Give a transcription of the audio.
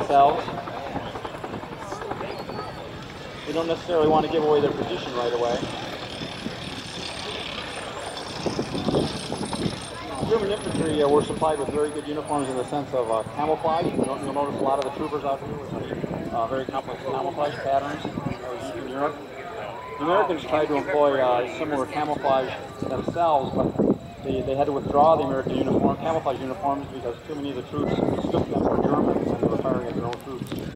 themselves. They don't necessarily want to give away their position right away. German infantry were supplied with very good uniforms in the sense of camouflage. You'll notice a lot of the troopers out here with very complex camouflage patterns that was used in Europe. The Americans tried to employ similar camouflage themselves, but they had to withdraw the American camouflage uniforms because too many of the troops mistook them for Germans and they were firing at their own troops.